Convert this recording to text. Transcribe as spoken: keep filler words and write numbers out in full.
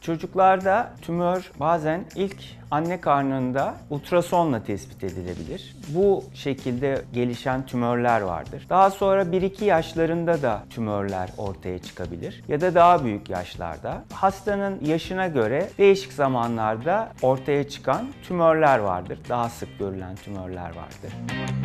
Çocuklarda tümör bazen ilk anne karnında ultrasonla tespit edilebilir. Bu şekilde gelişen tümörler vardır. Daha sonra bir iki yaşlarında da tümörler ortaya çıkabilir ya da daha büyük yaşlarda. Hastanın yaşına göre değişik zamanlarda ortaya çıkan tümörler vardır. Daha sık görülen tümörler vardır.